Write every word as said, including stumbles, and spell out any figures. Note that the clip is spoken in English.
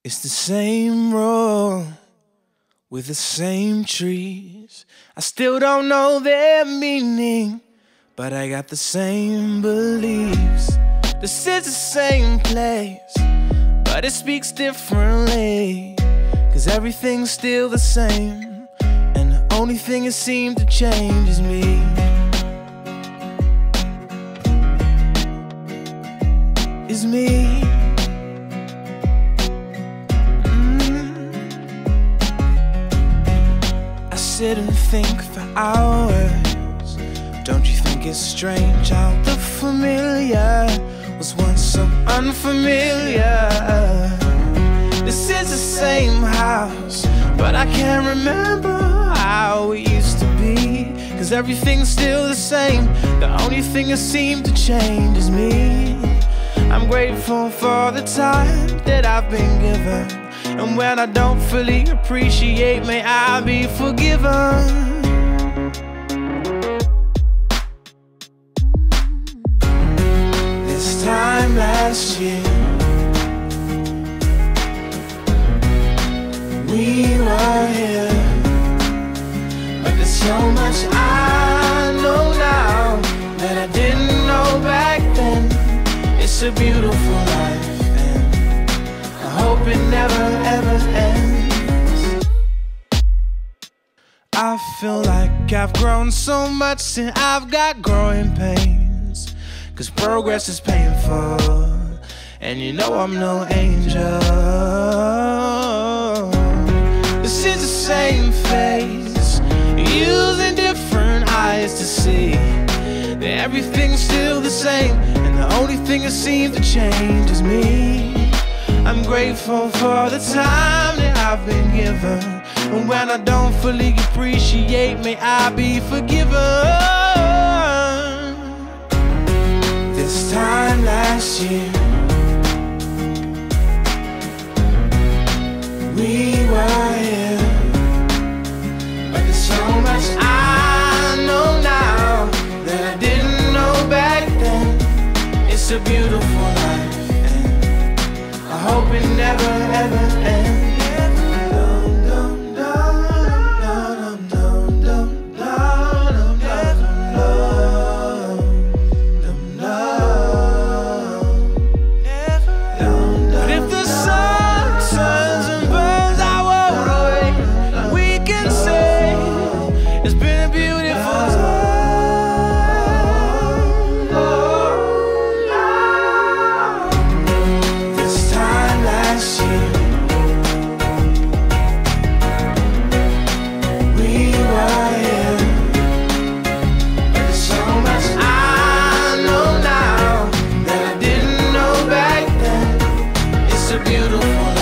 It's the same road with the same trees. I still don't know their meaning, but I got the same beliefs. This is the same place, but it speaks differently. Cause everything's still the same, and the only thing that seems to change is me. Is me. Sit and think for hours. Don't you think it's strange how the familiar was once so unfamiliar? This is the same house, but I can't remember how it used to be. Cause everything's still the same, the only thing that seemed to change is me. I'm grateful for the time that I've been given, and when I don't fully appreciate, may I be forgiven. This time last year, we were here, but there's so much I know now that I didn't know back then. It's a beautiful life, I hope it never ever ends. I feel like I've grown so much and I've got growing pains. Cause progress is painful, and you know I'm no angel. This is the same face, using different eyes to see that everything's still the same, and the only thing that seems to change is me. I'm grateful for the time that I've been given, and when I don't fully appreciate, may I be forgiven. This time last year, we were here, but there's so much I know now that I didn't know back then. It's a beautiful life, I hope it never ever ends. But if the sun turns and burns our way, we can say it's been a beautiful time. Beautiful.